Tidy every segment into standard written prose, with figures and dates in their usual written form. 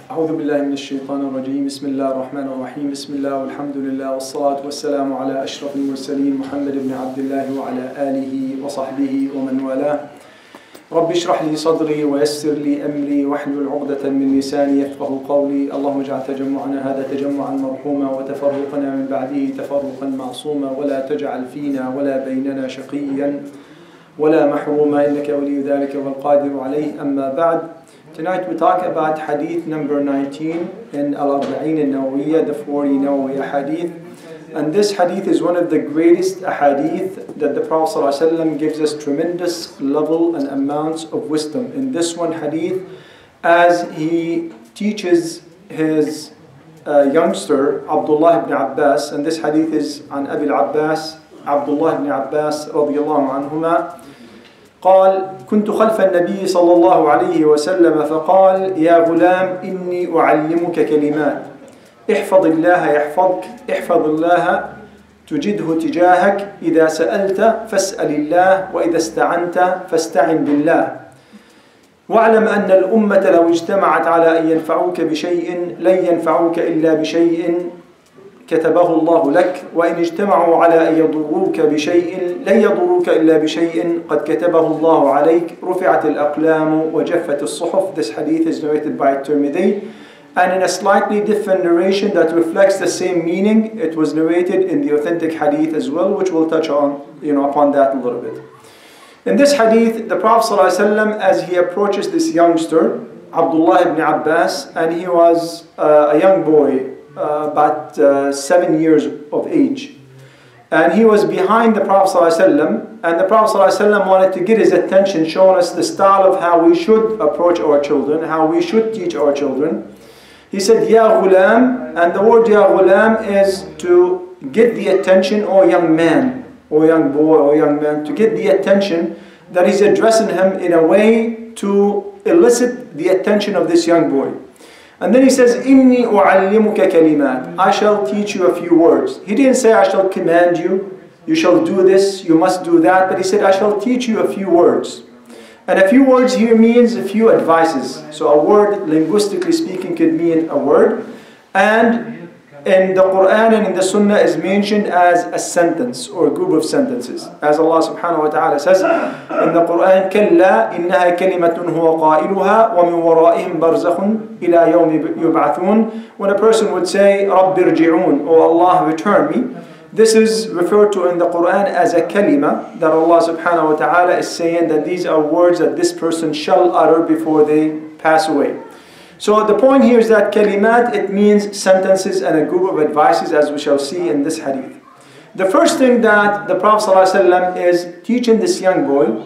أعوذ بالله من الشيطان الرجيم بسم الله الرحمن الرحيم بسم الله والحمد لله والصلاة والسلام على أشرف المرسلين محمد بن عبد الله وعلى آله وصحبه ومن والاه رب اشرح لي صدري ويسر لي أمري واحلل عقدة من لساني يفقه قولي اللهم اجعل تجمعنا هذا تجمعا مرحوما وتفرقنا من بعده تفرقا معصوما ولا تجعل فينا ولا بيننا شقيا ولا محروما إنك ولي ذلك والقادر عليه أما بعد. Tonight we talk about hadith number 19 in Al-Arba'in al-Nawawiyya, the 40 Nawawiyya hadith. And this hadith is one of the greatest ahadith that the Prophet ﷺ gives us tremendous level and amounts of wisdom. In this one hadith, as he teaches his youngster, Abdullah ibn Abbas, and this hadith is on Abi al-Abbas, Abdullah ibn Abbas radiyallahu anhuma, قال كنت خلف النبي صلى الله عليه وسلم فقال يا غلام إني أعلمك كلمات احفظ الله يحفظك احفظ الله تجده تجاهك إذا سألت فاسأل الله وإذا استعنت فاستعن بالله واعلم أن الأمة لو اجتمعت على أن ينفعوك بشيء لن ينفعوك إلا بشيء كتبه الله لك وإن اجتمعوا على أن يضروك بشيء لن يضروك إلا بشيء قد كتبه الله عليك رفعت الأقلام وجفت الصحف. This hadith is narrated by Tirmidhi, and in a slightly different narration that reflects the same meaning, it was narrated in the authentic hadith as well, which we'll touch on, upon that a little bit. In this hadith, the Prophet ﷺ, as he approaches this youngster, Abdullah ibn Abbas, and he was a young boy, about 7 years of age. And he was behind the Prophet ﷺ, and the Prophet ﷺ wanted to get his attention, showing us the style of how we should approach our children, how we should teach our children. He said, Ya ghulam, and the word Ya ghulam is to get the attention, or young man, or young boy, or young man, to get the attention, that he's addressing him in a way to elicit the attention of this young boy. And then he says, Inni u'allimuka kalimat. I shall teach you a few words. He didn't say, I shall command you, you shall do this, you must do that. But he said, I shall teach you a few words. And a few words here means a few advices. So a word, linguistically speaking, could mean a word. And in the Quran and in the Sunnah is mentioned as a sentence or a group of sentences. As Allah subhanahu wa ta'ala says in the Quran, كَلَّا إِنَّهَا كَلِمَةٌ هُوَ قَائِلُهَا وَمِنْ وَرَائِهِمْ بَرْزَخٌ إِلَى يَوْمِ يُبْعَثُونَ. When a person would say, رَبِّ ارْجِعُونَ, O Allah, return me. This is referred to in the Quran as a kalima, that Allah subhanahu wa ta'ala is saying that these are words that this person shall utter before they pass away. So the point here is that kalimat, it means sentences and a group of advices, as we shall see in this hadith. The first thing that the Prophet ﷺ is teaching this young boy,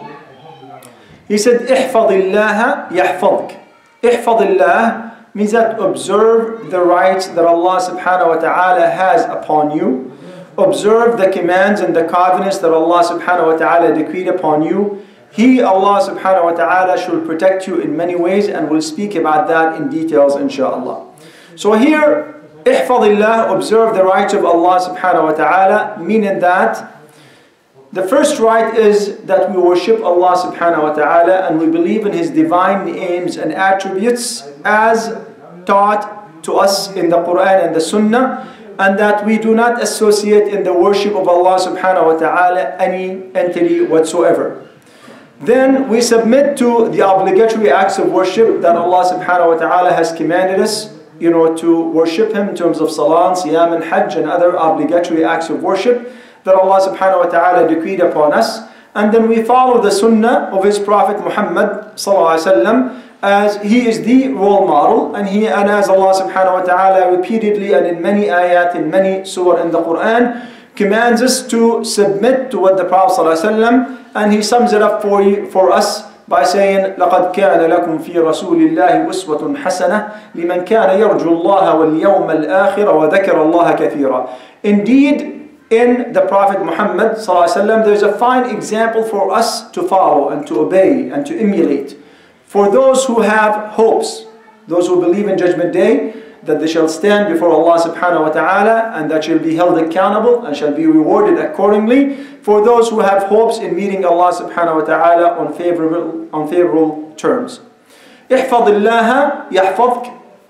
he said, احفظ الله يحفظك. احفظ الله means that observe the rights that Allah subhanahu wa ta'ala has upon you. Observe the commands and the covenants that Allah subhanahu wa ta'ala decreed upon you. He, Allah subhanahu wa ta'ala, should protect you in many ways, and we'll speak about that in details inshaAllah. So here, ihfadillah, observe the rights of Allah subhanahu wa ta'ala, meaning that the first right is that we worship Allah subhanahu wa ta'ala and we believe in His divine names and attributes as taught to us in the Quran and the Sunnah, and that we do not associate in the worship of Allah subhanahu wa ta'ala any entity whatsoever. Then we submit to the obligatory acts of worship that Allah subhanahu wa ta'ala has commanded us, to worship Him in terms of salah, siyam and hajj and other obligatory acts of worship that Allah subhanahu wa ta'ala decreed upon us. And then we follow the sunnah of His Prophet Muhammad sallallahu alaihi wasallam, as he is the role model, and as Allah subhanahu wa ta'ala repeatedly and in many ayat, in many surah in the Quran, commands us to submit to what the Prophet ﷺ, and he sums it up for us by saying, لَقَدْ كَانَ لَكُمْ فِي رَسُولِ اللَّهِ أُسْوَةٌ حَسَنَةٌ لِمَنْ كَانَ يَرْجُو اللَّهَ وَالْيَوْمَ الْآخِرَ وَذَكَرَ اللَّهَ كَثِيرًا. Indeed, in the Prophet Muhammad ﷺ, there's a fine example for us to follow and to obey and to emulate. For those who have hopes, those who believe in Judgment Day, that they shall stand before Allah subhanahu wa ta'ala and that shall be held accountable and shall be rewarded accordingly. For those who have hopes in meeting Allah subhanahu wa ta'ala on favorable terms. احفظ الله يحفظك.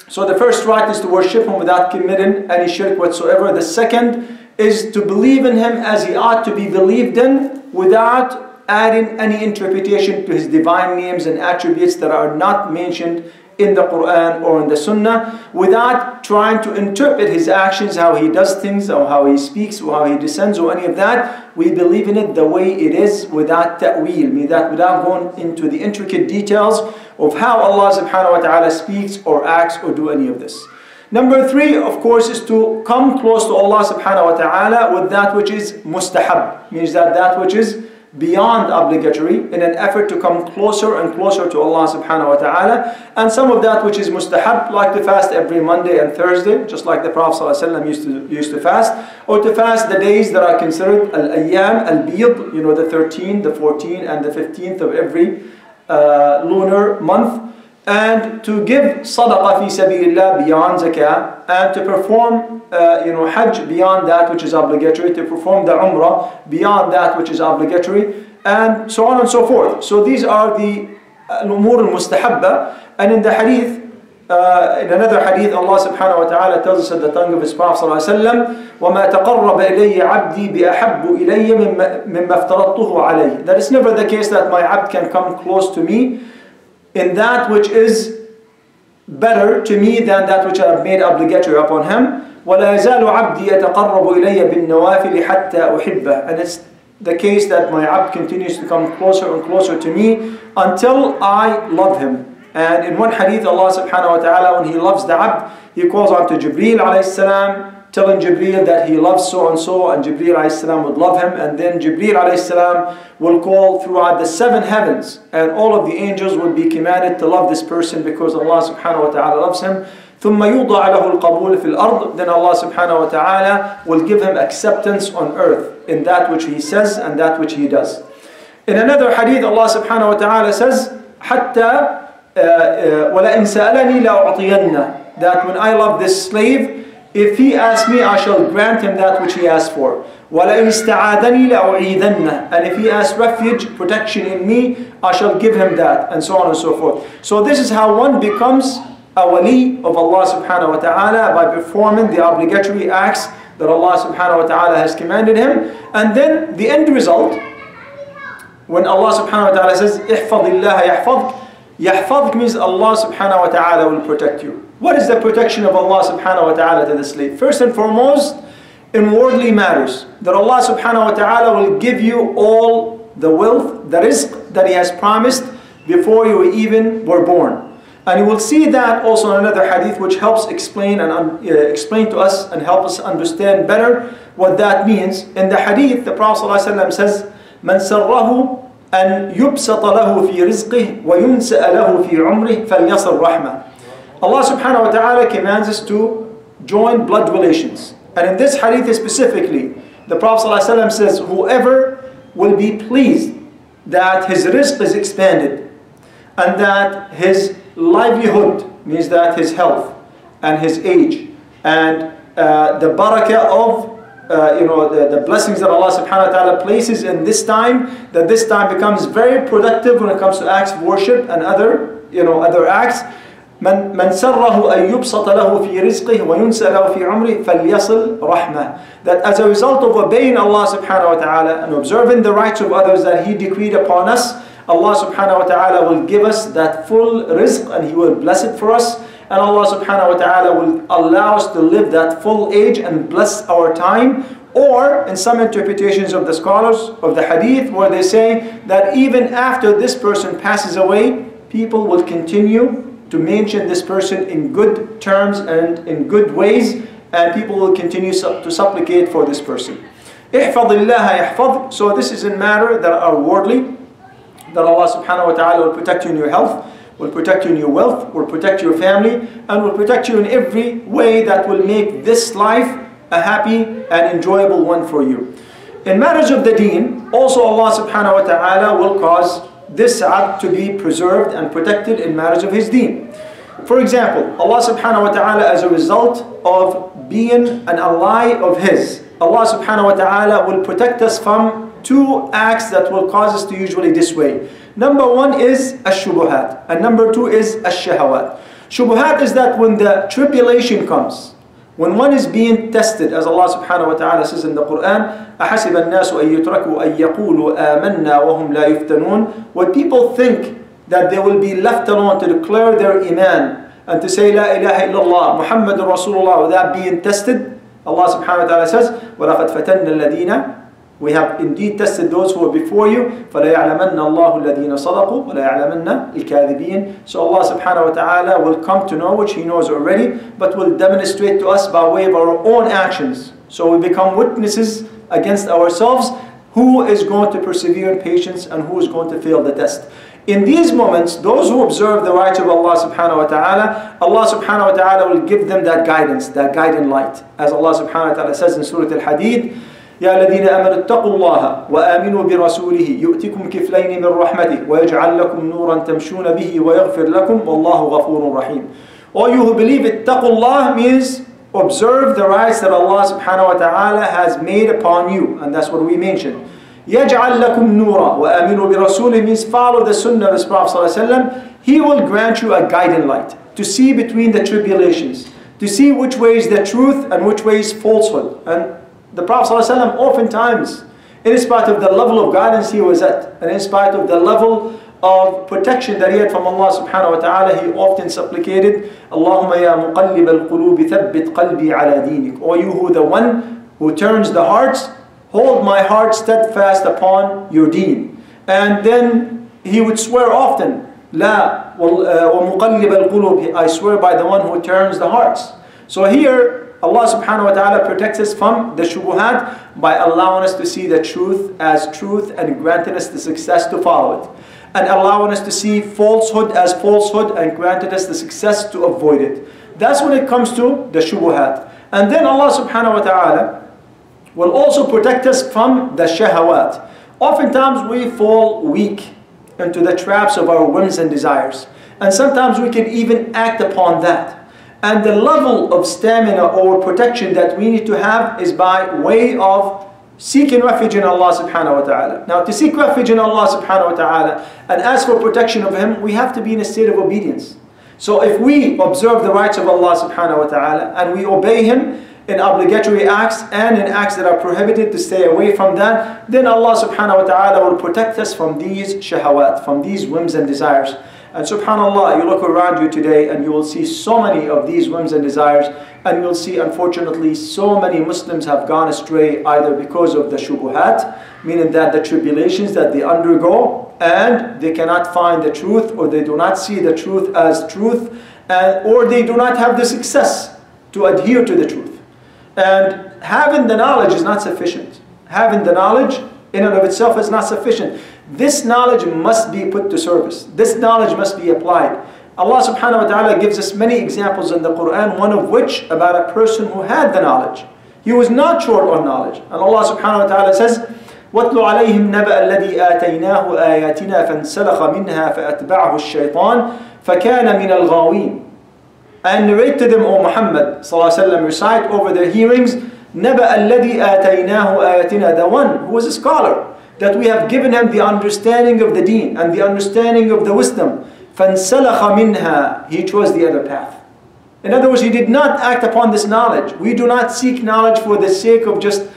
So the first right is to worship Him without committing any shirk whatsoever. The second is to believe in Him as He ought to be believed in, without adding any interpretation to His divine names and attributes that are not mentioned in the Quran or in the Sunnah, without trying to interpret His actions, how He does things, or how He speaks, or how He descends, or any of that. We believe in it the way it is, without ta'weel, meaning that without going into the intricate details of how Allah subhanahu wa ta'ala speaks or acts or do any of this. Number three, of course, is to come close to Allah subhanahu wa ta'ala with that which is mustahab, means that which is beyond obligatory, in an effort to come closer and closer to Allah subhanahu wa ta'ala. And some of that which is mustahab, like to fast every Monday and Thursday, just like the Prophet ﷺ used to fast, or to fast the days that are considered al-ayyam, al-biyad, you know, the 13th, the 14th, and the 15th of every lunar month, and to give sadaqah fi sabilillah beyond zakah, and to perform hajj beyond that which is obligatory, to perform the umrah beyond that which is obligatory, and so on and so forth. So these are the al-umur al-mustahabba. And in the hadith, in another hadith, Allah subhanahu wa ta'ala tells us at the tongue of His Prophet sallallahu alayhi wa sallam, وَمَا تَقَرَّبَ إِلَيَّ عَبْدِي بِأَحَبُّ إِلَيَّ مِمَّا افْتَرَضْتُهُ عَلَيْهِ. That it's never the case that my abd can come close to me in that which is better to me than that which I have made obligatory upon him. وَلَا يَزَالُ عَبْدِي يَتَقَرَّبُ إِلَيَّ بِالنَّوَافِلِ حَتَّى أُحِبَّهُ. And it's the case that my abd continues to come closer and closer to me until I love him. And in one hadith, Allah subhanahu wa ta'ala, when He loves the abd, He calls on to Jibreel alayhi salam, telling Jibreel that he loves so and so, and Jibreel alayhi salam would love him. And then Jibreel alayhi salam will call throughout the 7 heavens, and all of the angels would be commanded to love this person because Allah subhanahu wa ta'ala loves him. ثُمَّ يُوضَعَ لَهُ الْقَبُولِ فِي الْأَرْضِ. Then Allah subhanahu wa ta'ala will give him acceptance on earth in that which he says and that which he does. In another hadith, Allah subhanahu wa ta'ala says, حَتَّى وَلَئِنْ سَأَلَنِي لَأُعْطِيَنَّ. That when I love this slave, if he asks me, I shall grant him that which he asks for. وَلَئِنْ اسْتَعَاذَنِي لَأُعِيذَنَّ. And if he asks refuge, protection in me, I shall give him that, and so on and so forth. So this is how one becomes a wali of Allah subhanahu wa ta'ala, by performing the obligatory acts that Allah subhanahu wa ta'ala has commanded him. And then the end result, when Allah subhanahu wa ta'ala says, احفظ الله يحفظك, يحفظك means Allah subhanahu wa ta'ala will protect you. What is the protection of Allah subhanahu wa ta'ala to the slave? First and foremost, in worldly matters, that Allah subhanahu wa ta'ala will give you all the wealth, the rizq that He has promised before you even were born. And you will see that also in another hadith, which helps explain explain to us and help us understand better what that means. In the hadith, the Prophet ﷺ says, مَنْ سَرَّهُ أَنْ يُبْسَطَ لَهُ فِي رِزْقِهِ وَيُنْسَأَ لَهُ فِي عُمْرِهِ فَلْيَصِلْ رَحْمَةً. Allah subhanahu wa ta'ala commands us to join blood relations. And in this hadith specifically, the Prophet ﷺ says, whoever will be pleased that his rizq is expanded, and that his livelihood, means that his health and his age, and the barakah of the blessings that Allah subhanahu wa ta'ala places in this time, that this time becomes very productive when it comes to acts of worship and other acts. من سره أن يبسط له في رزقه وينسأ له في عمره فليصل رحمة. That as a result of obeying Allah subhanahu wa ta'ala and observing the rights of others that He decreed upon us, Allah subhanahu wa ta'ala will give us that full rizq, and He will bless it for us. And Allah subhanahu wa ta'ala will allow us to live that full age and bless our time. Or in some interpretations of the scholars of the hadith, where they say that even after this person passes away, people will continue to mention this person in good terms and in good ways, and people will continue to supplicate for this person. احفظ الله يحفظ. So this is a matter that are worldly, that Allah subhanahu wa ta'ala will protect you in your health, will protect you in your wealth, will protect your family, and will protect you in every way that will make this life a happy and enjoyable one for you. In matters of the deen, also Allah subhanahu wa ta'ala will cause this abd to be preserved and protected in matters of his deen. For example, Allah subhanahu wa ta'ala, as a result of being an ally of His, Allah subhanahu wa ta'ala will protect us from 2 acts that will cause us to usually dissuade. Number 1 is ash-shubuhat, and number 2 is ash-shahawat. Shubuhat is that when the tribulation comes, when one is being tested, as Allah subhanahu wa ta'ala says in the Quran, أَحَسِبَ النَّاسُ أَن يُتْرَكُوا أَن يَقُولُوا آمَنَّا وَهُمْ لَا يُفْتَنُونَ. When people think that they will be left alone to declare their iman and to say La ilaha illallah, Muhammadur Rasulullah, without being tested, Allah subhanahu wa ta'ala says, وَلَقَدْ فَتَنَّ الَّذِينَ, we have indeed tested those who were before you. فَلَيَعْلَمَنَّ اللَّهُ الَّذِينَ صَدَقُوا وَلَيَعْلَمَنَّ الْكَاذِبِينَ. So Allah subhanahu wa ta'ala will come to know, which He knows already, but will demonstrate to us by way of our own actions. So we become witnesses against ourselves who is going to persevere in patience and who is going to fail the test. In these moments, those who observe the rights of Allah subhanahu wa ta'ala, Allah subhanahu wa ta'ala will give them that guidance, that guiding light. As Allah subhanahu wa ta'ala says in Surah Al-Hadid, يا الذين آمنوا اتقوا الله وآمنوا برسوله يؤتكم كفلين من رحمته ويجعل لكم نورا تمشون به ويغفر لكم والله غفور رحيم. All you who believe, اتقوا الله means observe the rights that Allah subhanahu wa ta'ala has made upon you, and that's what we mentioned. يجعل لكم نورا وآمنوا برسوله means follow the sunnah of His Prophet صلى الله عليه وسلم. He will grant you a guiding light to see between the tribulations, to see which way is the truth and which way is falsehood. And the Prophet ﷺ oftentimes, in spite of the level of guidance he was at, and in spite of the level of protection that he had from Allah subhanahu wa ta'ala, he often supplicated, Allahumma ya muqallib al-qulubi thabbit qalbi ala dinik. O you who the one who turns the hearts, hold my heart steadfast upon your deen. And then he would swear often, La wa muqallib al-qulub, I swear by the one who turns the hearts. So here, Allah subhanahu wa ta'ala protects us from the shubuhat by allowing us to see the truth as truth and granting us the success to follow it. And allowing us to see falsehood as falsehood and granting us the success to avoid it. That's when it comes to the shubuhat. And then Allah subhanahu wa ta'ala will also protect us from the shahawat. Oftentimes we fall weak into the traps of our whims and desires. And sometimes we can even act upon that. And the level of stamina or protection that we need to have is by way of seeking refuge in Allah subhanahu wa ta'ala. Now to seek refuge in Allah subhanahu wa ta'ala and ask for protection of Him, we have to be in a state of obedience. So if we observe the rights of Allah subhanahu wa ta'ala and we obey Him in obligatory acts and in acts that are prohibited, to stay away from that, then Allah subhanahu wa ta'ala will protect us from these shahawat, from these whims and desires. And subhanallah, you look around you today and you will see so many of these whims and desires, and you'll see unfortunately so many Muslims have gone astray either because of the shubuhat, meaning that the tribulations that they undergo and they cannot find the truth, or they do not see the truth as truth, or they do not have the success to adhere to the truth. And having the knowledge is not sufficient. Having the knowledge in and of itself is not sufficient. This knowledge must be put to service. This knowledge must be applied. Allah subhanahu wa ta'ala gives us many examples in the Quran, one of which about a person who had the knowledge. He was not short on knowledge. And Allah subhanahu wa ta'ala says, وَاتْلُ عَلَيْهِمْ نَبَأَ الَّذِي آتَيْنَاهُ آيَاتِنَا فَانْسَلَخَ مِنْهَا فَأَتْبَعَهُ الشَّيْطَانِ فَكَانَ مِنَ الْغَاوِينَ. And narrate to them, O Muhammad sallallahu alaihi wasallam, recite over their hearings, نَبَأَ الَّذِي آتَيْنَاهُ آيَاتِنَا, the one who was a scholar, that we have given him the understanding of the deen and the understanding of the wisdom. فَانْسَلَخَ مِنْهَا, he chose the other path. In other words, he did not act upon this knowledge. We do not seek knowledge for the sake of just,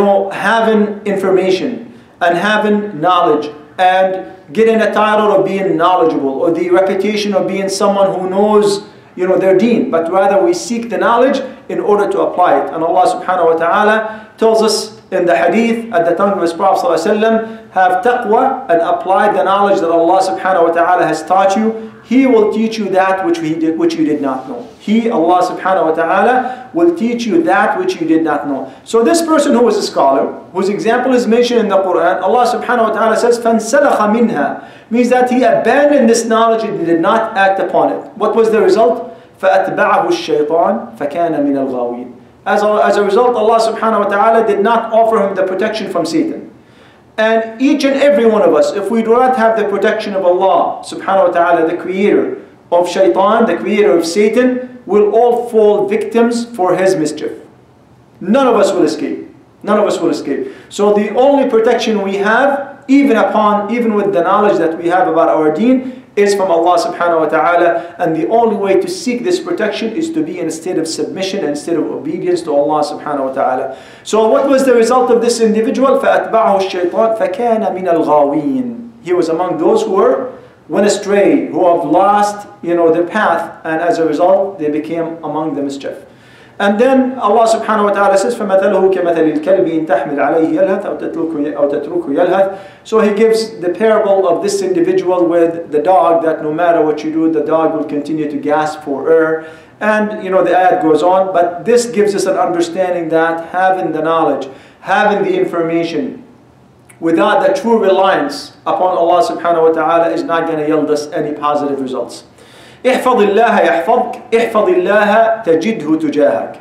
having information and having knowledge and getting a title of being knowledgeable or the reputation of being someone who knows their deen, but rather we seek the knowledge in order to apply it. And Allah subhanahu wa ta'ala tells us in the hadith at the tongue of His Prophet ﷺ, have taqwa and apply the knowledge that Allah subhanahu wa ta'ala has taught you. He will teach you that which you did not know. He, Allah subhanahu wa ta'ala, will teach you that which you did not know. So this person who was a scholar, whose example is mentioned in the Quran, Allah subhanahu wa ta'ala says, فَانْسَلَخَ مِنْهَا, means that he abandoned this knowledge and did not act upon it. What was the result? فَأَتْبَعَهُ الشَّيْطَانِ فَكَانَ مِنَ الْغَاوِينَ. As a result, Allah subhanahu wa ta'ala did not offer him the protection from Satan. And each and every one of us, if we do not have the protection of Allah subhanahu wa ta'ala, the creator of shaitan, the creator of Satan, will all fall victims for his mischief. None of us will escape. None of us will escape. So the only protection we have, even with the knowledge that we have about our deen, is from Allah subhanahu wa ta'ala, and the only way to seek this protection is to be in a state of submission and state of obedience to Allah subhanahu wa ta'ala. So what was the result of this individual? فَأَتْبَعَهُ الشَّيْطَانِ فَكَانَ مِنَ الْغَاوِينَ. He was among those who went astray, who have lost their path, and as a result they became among the mischief. And then Allah subhanahu wa ta'ala says, فَمَثَلُهُ كَمَثَلِ الْكَلْبِ إِن تَحْمِلْ عَلَيْهِ يَلْهَثْ أَوْ تَتْرُكُهُ يَلْهَثْ. So he gives the parable of this individual with the dog, that no matter what you do, the dog will continue to gasp for air. And the ayat goes on, but this gives us an understanding that having the knowledge, having the information, without the true reliance upon Allah subhanahu wa ta'ala is not going to yield us any positive results. احفظ الله يحفظك احفظ الله تجده تجاهك.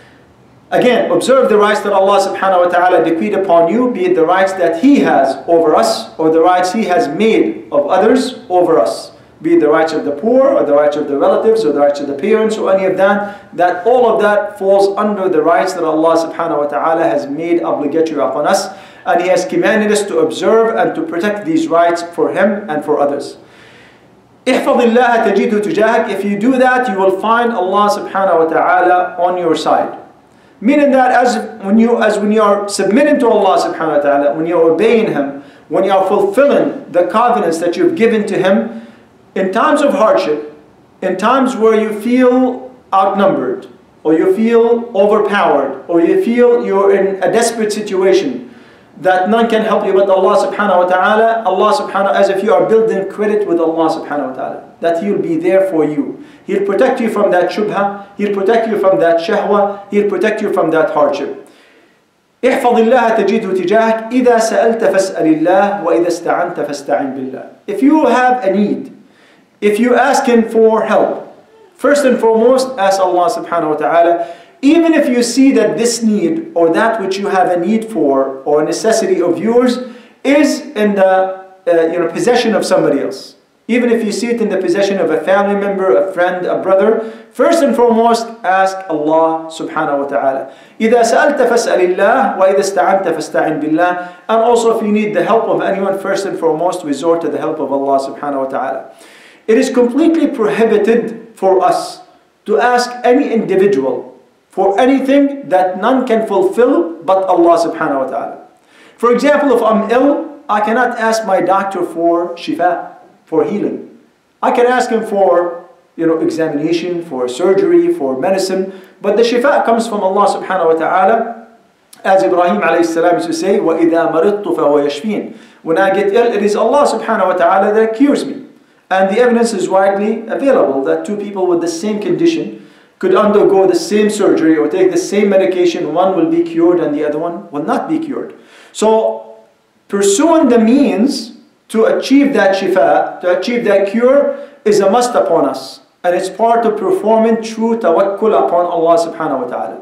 Again, observe the rights that Allah subhanahu wa ta'ala decreed upon you, be it the rights that He has over us, or the rights He has made of others over us. Be it the rights of the poor, or the rights of the relatives, or the rights of the parents, or any of that, that all of that falls under the rights that Allah subhanahu wa ta'ala has made obligatory upon us. And He has commanded us to observe and to protect these rights for Him and for others. احفظ الله تجده تجاهك. If you do that, you will find Allah subhanahu wa ta'ala on your side. Meaning that as when you are submitting to Allah subhanahu wa ta'ala, when you are obeying Him, when you are fulfilling the covenants that you've given to Him, in times of hardship, in times where you feel outnumbered, or you feel overpowered, or you feel you're in a desperate situation, that none can help you but Allah subhanahu wa ta'ala, Allah subhanahu, as if you are building credit with Allah subhanahu wa ta'ala, that He'll be there for you. He'll protect you from that shubha, He'll protect you from that shahwa, He'll protect you from that hardship. احفظ الله تجده تجاهك إذا سألت فاسأل الله وإذا استعنت فاستعن بالله. If you have a need, if you ask Him for help, first and foremost, ask Allah subhanahu wa ta'ala. Even if you see that this need or that which you have a need for or a necessity of yours is in the possession of somebody else. Even if you see it in the possession of a family member, a friend, a brother, first and foremost ask Allah subhanahu wa ta'ala. إِذَا سَأَلْتَ فَاسْأَلِ اللَّهِ وَإِذَا اسْتَعَنْتَ فَاسْتَعِنْ بِاللَّهِ. And also if you need the help of anyone, first and foremost resort to the help of Allah subhanahu wa ta'ala. It is completely prohibited for us to ask any individual for anything that none can fulfill but Allah subhanahu wa ta'ala. For example, if I'm ill, I cannot ask my doctor for shifa, for healing. I can ask him for examination, for surgery, for medicine, but the shifa comes from Allah subhanahu wa ta'ala. As Ibrahim alayhi salam used to say, وَإِذَا مَرِضْتُ فَهُوَ يَشْفِينَ. When I get ill, it is Allah subhanahu wa ta'ala that cures me. And the evidence is widely available that two people with the same condition could undergo the same surgery or take the same medication. One will be cured and the other one will not be cured. So pursuing the means to achieve that shifa, to achieve that cure, is a must upon us. And it's part of performing true tawakkul upon Allah subhanahu wa ta'ala.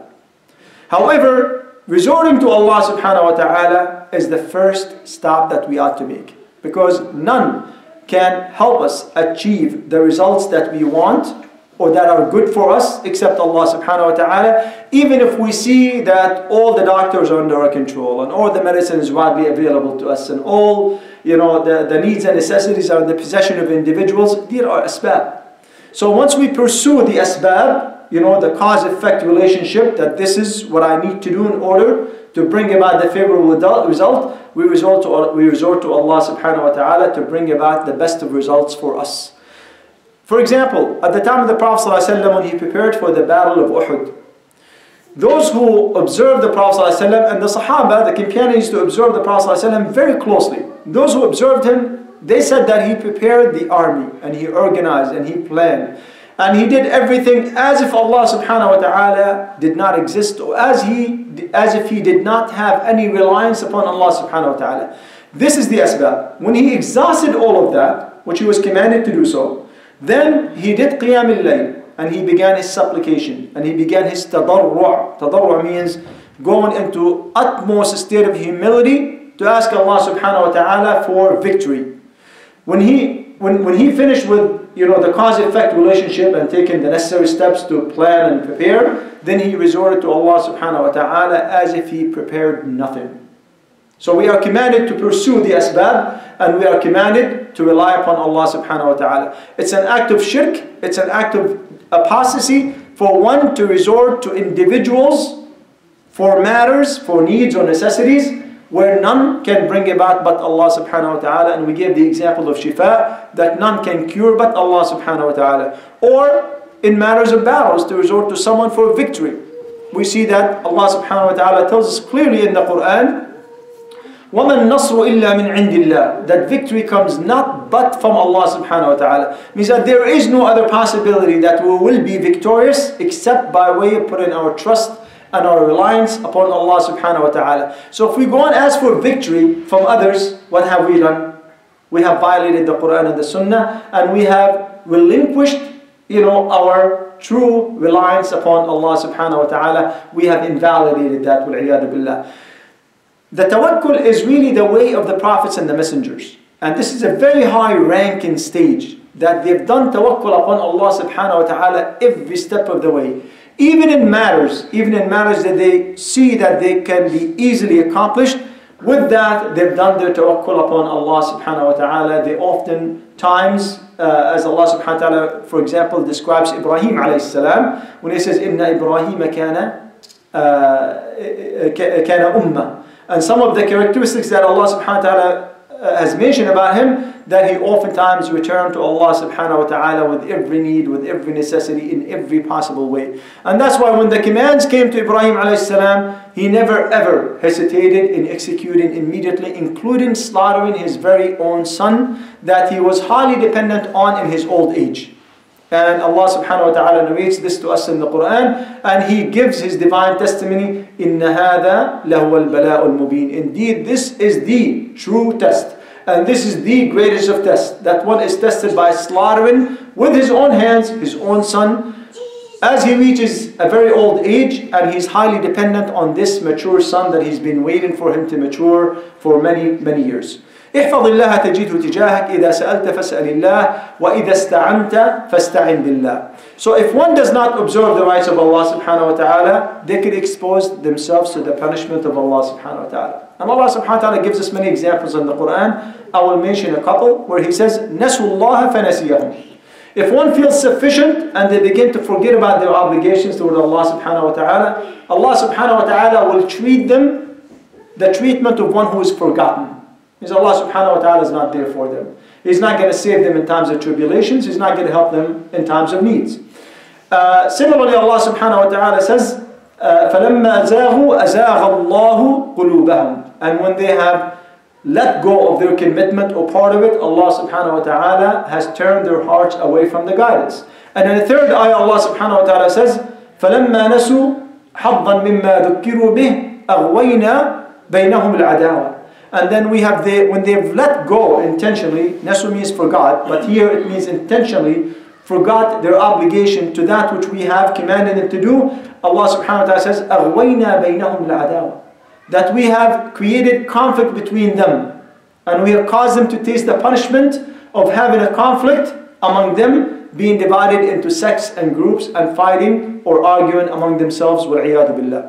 However, resorting to Allah subhanahu wa ta'ala is the first stop that we ought to make. Because none can help us achieve the results that we want or that are good for us except Allah subhanahu wa ta'ala. Even if we see that all the doctors are under our control and all the medicine is widely available to us and all the needs and necessities are in the possession of individuals, there are asbab. So once we pursue the asbab, the cause-effect relationship, that this is what I need to do in order to bring about the favorable result, we resort to Allah subhanahu wa ta'ala to bring about the best of results for us. For example, at the time of the Prophet ﷺ, when he prepared for the battle of Uhud, those who observed the Prophet ﷺ and the Sahaba, the companions, to observe the Prophet ﷺ very closely, those who observed him, they said that he prepared the army and he organized and he planned and he did everything as if Allah subhanahu wa ta'ala did not exist, or as if he did not have any reliance upon Allah subhanahu wa ta'ala. This is the asbab. When he exhausted all of that, which he was commanded to do so, then he did qiyam al-layl and he began his supplication and he began his tadarru'. Tadarru' means going into utmost state of humility to ask Allah subhanahu wa ta'ala for victory. When he finished with the cause-effect relationship and taking the necessary steps to plan and prepare, then he resorted to Allah subhanahu wa ta'ala as if he prepared nothing. So we are commanded to pursue the asbab, and we are commanded to rely upon Allah subhanahu wa ta'ala. It's an act of shirk, it's an act of apostasy for one to resort to individuals for matters, for needs or necessities, where none can bring about but Allah subhanahu wa ta'ala. And we gave the example of shifa, that none can cure but Allah subhanahu wa ta'ala. Or in matters of battles, to resort to someone for victory. We see that Allah subhanahu wa ta'ala tells us clearly in the Quran, وَمَا النَّصْرُ إِلَّا مِنْ عِنْدِ اللَّهِ, that victory comes not but from Allah subhanahu wa ta'ala. Means that there is no other possibility that we will be victorious except by way of putting our trust and our reliance upon Allah subhanahu wa ta'ala. So if we go and ask for victory from others, what have we done? We have violated the Quran and the Sunnah, and we have relinquished, our true reliance upon Allah subhanahu wa ta'ala. We have invalidated that, wal-'iyadu billah. The tawakkul is really the way of the prophets and the messengers. And this is a very high ranking stage, that they've done tawakkul upon Allah subhanahu wa ta'ala every step of the way. Even in matters that they see that they can be easily accomplished, with that they've done their tawakkul upon Allah subhanahu wa ta'ala. They oftentimes, as Allah subhanahu wa ta'ala, for example, describes Ibrahim alayhi salam, when he says, Inna Ibrahim kana ummah. And some of the characteristics that Allah subhanahu wa ta'ala has mentioned about him, that he oftentimes returned to Allah subhanahu wa ta'ala with every need, with every necessity, in every possible way. And that's why when the commands came to Ibrahim alayhi salam, he never ever hesitated in executing immediately, including slaughtering his very own son that he was highly dependent on in his old age. And Allah subhanahu wa ta'ala narrates this to us in the Quran, and He gives His divine testimony, إِنَّ هَذَا لَهُوَ الْبَلَاءُ الْمُبِينُ. Indeed, this is the true test, and this is the greatest of tests, that one is tested by slaughtering with his own hands his own son, as he reaches a very old age, and he's highly dependent on this mature son that he's been waiting for him to mature for many, many years. احفظ الله تجده تجاهك إذا سألت فاسأل الله وإذا استعنت فاستعن بالله. So if one does not observe the rights of Allah subhanahu wa ta'ala, they could expose themselves to the punishment of Allah subhanahu wa ta'ala. And Allah subhanahu wa ta'ala gives us many examples in the Quran. I will mention a couple where He says, نَسُوا اللَّهَ فَنَسِيَهُمْ. If one feels sufficient and they begin to forget about their obligations toward Allah subhanahu wa ta'ala, Allah subhanahu wa ta'ala will treat them the treatment of one who is forgotten. Because Allah subhanahu wa ta'ala is not there for them. He's not going to save them in times of tribulations. He's not going to help them in times of needs. Similarly, Allah subhanahu wa ta'ala says, فَلَمَّا أَزَاغُوا أَزَاغَ اللَّهُ قُلُوبَهُم. And when they have let go of their commitment or part of it, Allah subhanahu wa ta'ala has turned their hearts away from the guidance. And in the third ayah, Allah subhanahu wa ta'ala says, فَلَمَّا نَسُوا حَظًّا مِمَّا ذُكِّرُوا بِهِ أَغْوَيْنَا بَيْنَهُمُ الْعَدَاوَةِ. And then we have when they've let go intentionally, nasu means forgot, but here it means intentionally forgot their obligation to that which we have commanded them to do. Allah subhanahu wa ta'ala says, أَغْوَيْنَا بَيْنَهُمْ الْعَدَاوَةِ. That we have created conflict between them, and we have caused them to taste the punishment of having a conflict among them, being divided into sects and groups and fighting or arguing among themselves. وَالْعِيَاذُ بِاللَّهِ.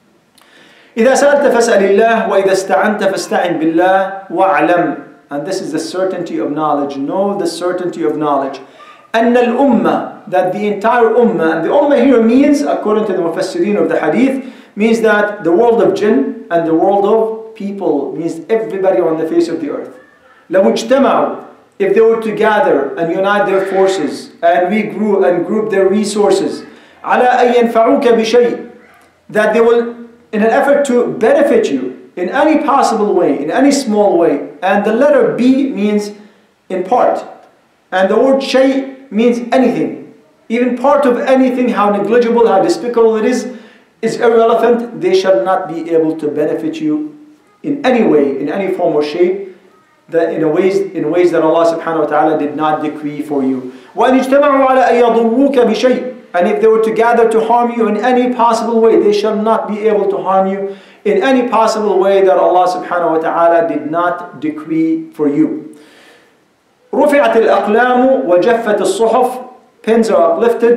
إذا سألت فاسأل الله وإذا استعنت فاستعن بالله وَاعْلَمْ. And this is the certainty of knowledge. Know the certainty of knowledge. أن الأمة, that the entire ummah, and the ummah here means, according to the mufassirin of the hadith, means that the world of jinn and the world of people, means everybody on the face of the earth. لو اجتمعوا, if they were to gather and unite their forces and regroup and group their resources, على أن ينفعوك بشيء, that they will, in an effort to benefit you in any possible way, in any small way. And the letter B means in part. And the word shay means anything. Even part of anything, how negligible, how despicable it is irrelevant. They shall not be able to benefit you in any way, in any form or shape, that in ways that Allah subhanahu wa ta'ala did not decree for you. وَأَنِ اجْتَمَعُوا عَلَىٰ أَن يَضُرُّوكَ بِشَيْءٍ. And if they were to gather to harm you in any possible way, they shall not be able to harm you in any possible way that Allah subhanahu wa ta'ala did not decree for you. رُفِعَتِ الْأَقْلَامُ وَجَفَّتِ الصُّحُفُ. Pens are uplifted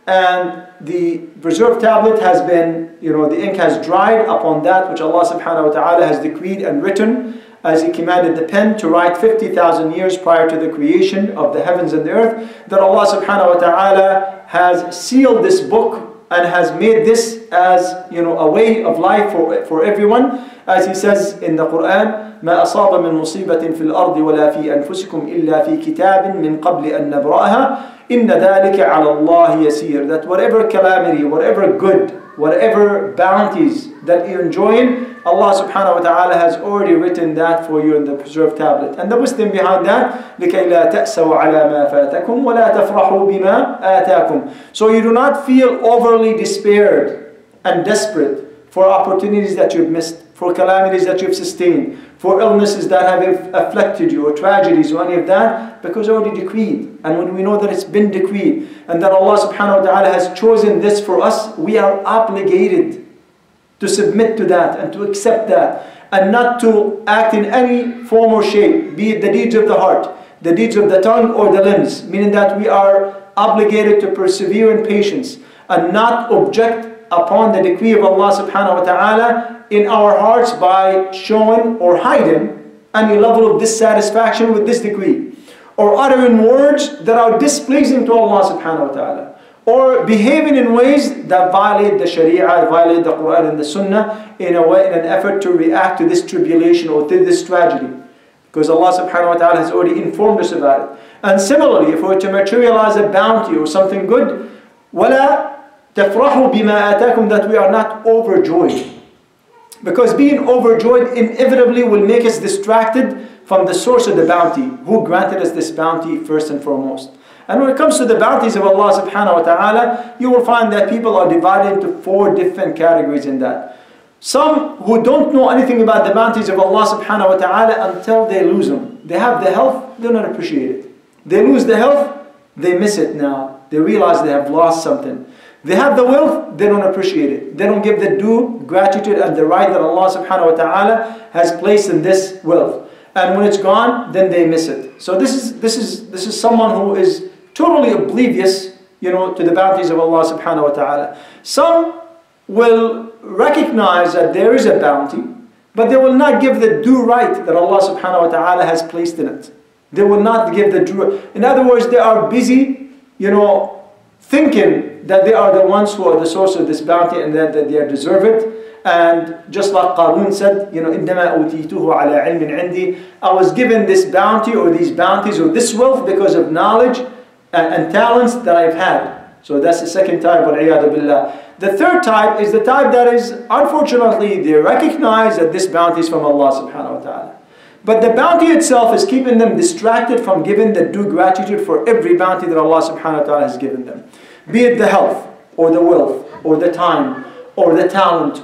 and the preserved tablet has been, the ink has dried upon that which Allah subhanahu wa ta'ala has decreed and written, as He commanded the pen to write 50,000 years prior to the creation of the heavens and the earth, that Allah subhanahu wa ta'ala has sealed this book and has made this as a way of life for everyone, as He says in the Quran, ما أصاب من مصيبة في الأرض ولا في أنفسكم إلا في كتاب من قبل أن نبرأها إن ذلك على الله يسير. That whatever calamity, whatever good, whatever bounties that you're enjoying, Allah subhanahu wa ta'ala has already written that for you in the preserved tablet. And the wisdom behind that, لكي لا تأسوا على ما فاتكم ولا تفرحوا بما آتاكم. So you do not feel overly despaired and desperate for opportunities that you've missed, for calamities that you've sustained, for illnesses that have afflicted you, or tragedies, or any of that, because already decreed. And when we know that it's been decreed, and that Allah subhanahu wa ta'ala has chosen this for us, we are obligated to submit to that, and to accept that, and not to act in any form or shape, be it the deeds of the heart, the deeds of the tongue, or the limbs, meaning that we are obligated to persevere in patience, and not object upon the decree of Allah subhanahu wa ta'ala in our hearts by showing or hiding any level of dissatisfaction with this decree, or uttering words that are displeasing to Allah subhanahu wa ta'ala, or behaving in ways that violate the Sharia, violate the Quran and the Sunnah in an effort to react to this tribulation or to this tragedy, because Allah subhanahu wa ta'ala has already informed us about it. And similarly, if we were to materialize a bounty or something good, وَلَا تَفْرَحُوا بِمَا آتَاكُمْ, that we are not overjoyed. Because being overjoyed inevitably will make us distracted from the source of the bounty, who granted us this bounty first and foremost. And when it comes to the bounties of Allah subhanahu wa ta'ala, you will find that people are divided into 4 different categories in that. Some who don't know anything about the bounties of Allah subhanahu wa ta'ala until they lose them. They have the health, they don't appreciate it. They lose the health, they miss it now. They realize they have lost something. They have the wealth, they don't appreciate it. They don't give the due gratitude and the right that Allah subhanahu wa ta'ala has placed in this wealth. And when it's gone, then they miss it. So this is someone who is totally oblivious, to the bounties of Allah subhanahu wa ta'ala. Some will recognize that there is a bounty, but they will not give the due right that Allah subhanahu wa ta'ala has placed in it. They will not give the due. In other words, they are busy, thinking that they are the ones who are the source of this bounty and that they deserve it. And just like Kareem said, إِنَّمَا أُوتِيتُهُ عَلَىٰ عِلْمٍ عِنْدِي, I was given this bounty or these bounties or this wealth because of knowledge and talents that I've had. So that's the second type, وَالْعِيَاذُ بِاللَّهِ. The third type is the type that is, unfortunately, they recognize that this bounty is from Allah subhanahu wa ta'ala. But the bounty itself is keeping them distracted from giving the due gratitude for every bounty that Allah subhanahu wa ta'ala has given them. Be it the health, or the wealth, or the time, or the talent,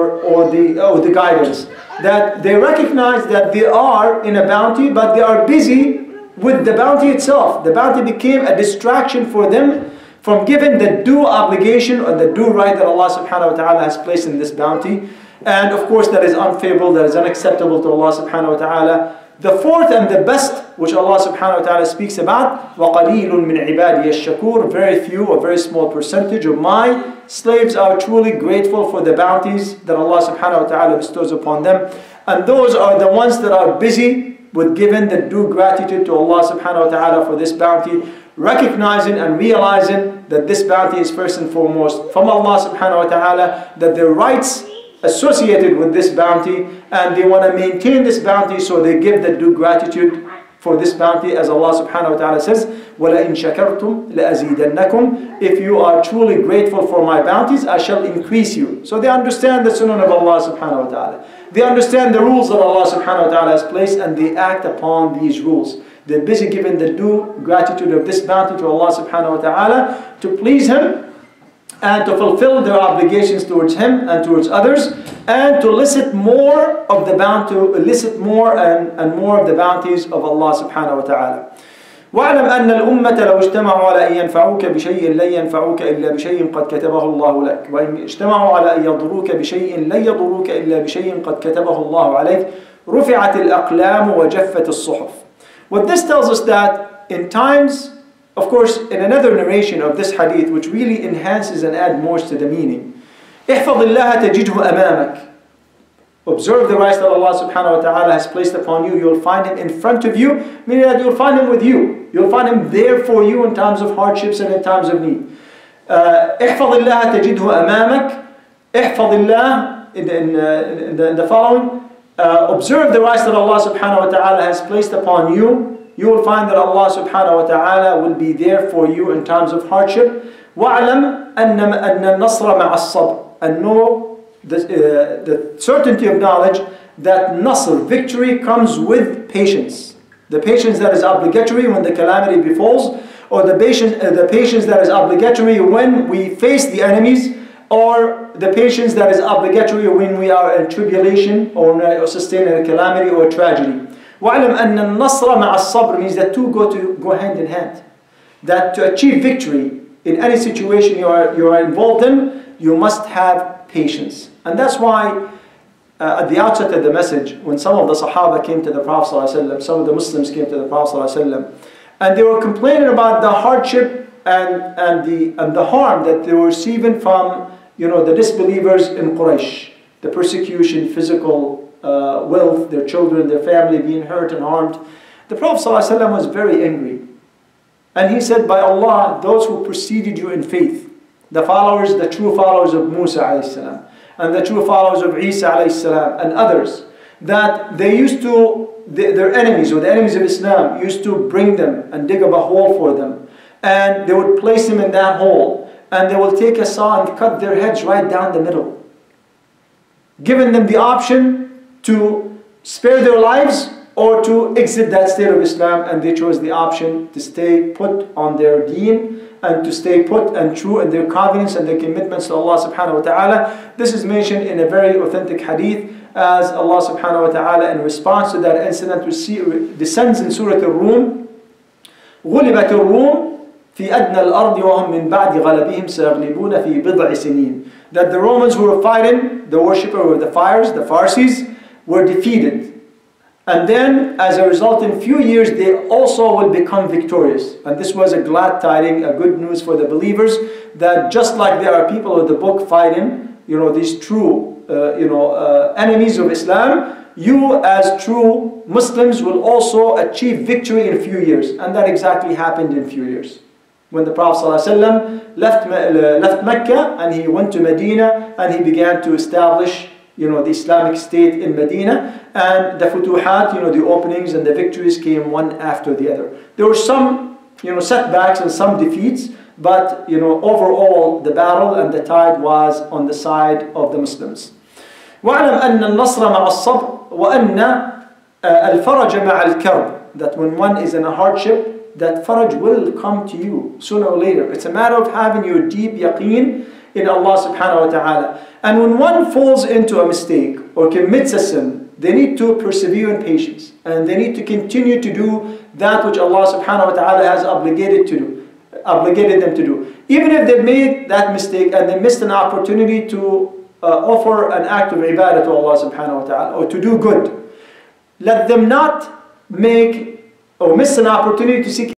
or the guidance. That they recognize that they are in a bounty, but they are busy with the bounty itself. The bounty became a distraction for them from giving the due obligation or the due right that Allah subhanahu wa ta'ala has placed in this bounty. And of course that is unfavorable, that is unacceptable to Allah subhanahu wa ta'ala. The fourth and the best, which Allah subhanahu wa ta'ala speaks about, وَقَلِيلٌ مِّنْ عِبَادِيَ الشَّكُورِ, very few, a very small percentage of my slaves are truly grateful for the bounties that Allah subhanahu wa ta'ala bestows upon them. And those are the ones that are busy with giving the due gratitude to Allah subhanahu wa ta'ala for this bounty, recognizing and realizing that this bounty is first and foremost from Allah subhanahu wa ta'ala, that their rights associated with this bounty, and they want to maintain this bounty, so they give the due gratitude for this bounty, as Allah subhanahu wa ta'ala says, وَلَئِن شَكَرْتُمْ لَأَزِيدَنَّكُمْ, if you are truly grateful for my bounties, I shall increase you. So they understand the sunnah of Allah subhanahu wa ta'ala. They understand the rules that Allah subhanahu wa ta'ala has placed, and they act upon these rules. They're busy giving the due gratitude of this bounty to Allah subhanahu wa ta'ala to please Him, and to fulfill their obligations towards Him and towards others, and to elicit more of the bounty, more and more of the bounties of Allah subhanahu wa ta'ala. وَاعْلَمْ أَنَّ الْأُمَّةَ لَوْ اجْتَمَعُوا عَلَى أَن يَنْفَعُوكَ بِشَيْءٍ لَن يَنْفَعُوكَ إِلَّا بِشَيْءٍ قَدْ كَتَبَهُ اللَّهُ لَكَ وَإِنْ اجْتَمَعُوا عَلَى أَن يَضُرُّوكَ بِشَيْءٍ لَن يَضُرُّوكَ إِلَّا بِشَيْءٍ قَدْ كَتَبَهُ اللَّهُ عَلَيْكَ رُفِعَتِ الْأَقْلَامُ وَجَفَّتِ الصُّحُفُ. What this tells us, that in times of course, in another narration of this hadith, which really enhances and adds more to the meaning, احفظ الله تجده أمامك. Observe the rights that Allah subhanahu wa ta'ala has placed upon you. You'll find Him in front of you, meaning that you'll find Him with you. You'll find Him there for you in times of hardships and in times of need. احفظ الله تجده أمامك. احفظ الله in the following. Observe the rights that Allah subhanahu wa ta'ala has placed upon you. You will find that Allah subhanahu wa ta'ala will be there for you in times of hardship. وَاعْلَمْ أَنَّ النَّصْرَ مَعَ الصَّبْرِ. And know the certainty of knowledge that nasr, victory, comes with patience. The patience that is obligatory when the calamity befalls, or the patience that is obligatory when we face the enemies, or the patience that is obligatory when we are in tribulation or sustaining a calamity or a tragedy. وَاعْلَمْ أَنَّ النَّصْرَ مَعَ الصَّبْرِ means that two go hand in hand. That to achieve victory in any situation you are involved in, you must have patience. And that's why at the outset of the message, when some of the Sahaba came to the Prophet ﷺ, some of the Muslims came to the Prophet ﷺ, and they were complaining about the hardship and the harm that they were receiving from the disbelievers in Quraysh, the persecution, physical wealth, their children, their family being hurt and harmed. The Prophet ﷺ was very angry. And he said, by Allah, those who preceded you in faith, the true followers of Musa alayhi and the true followers of Isa alayhi and others, that they used to, their enemies or the enemies of Islam used to bring them and dig up a hole for them. And they would place them in that hole. And they will take a saw and cut their heads right down the middle, giving them the option to spare their lives or to exit that state of Islam, and they chose the option to stay put on their deen and to stay put and true in their confidence and their commitments to Allah subhanahu wa ta'ala. This is mentioned in a very authentic hadith as Allah subhanahu wa ta'ala, in response to that incident, descends in Surah Al-Rum, غُلِبَتِ الرُّومِ في أدنى الأرض وهم من بعد غلبهم سيغلبون في بضع سنين. That the Romans who were fighting, the worshipper of the fires, the Parsis, were defeated. And then, as a result, in few years, they also will become victorious. And this was a glad tiding, a good news for the believers, that just like there are people of the book fighting, these true, enemies of Islam, you as true Muslims will also achieve victory in a few years. And that exactly happened in a few years. When the Prophet ﷺ left Mecca and he went to Medina and he began to establish the Islamic State in Medina, and the futuhat, the openings and the victories came one after the other. There were some, setbacks and some defeats, but, overall the battle and the tide was on the side of the Muslims. وَاعْلَمْ أَنَّ النَّصْرَ مَعَ الصَّبْرِ وَأَنَّ الْفَرَجَ مَعَ الْكَرْبِ. That when one is in a hardship, that faraj will come to you sooner or later. It's a matter of having your deep yaqeen in Allah subhanahu wa ta'ala. And when one falls into a mistake or commits a sin, they need to persevere in patience. And they need to continue to do that which Allah subhanahu wa ta'ala has obligated them to do. Even if they made that mistake and they missed an opportunity to offer an act of ibadah to Allah subhanahu wa ta'ala, or to do good, let them not make or miss an opportunity to seek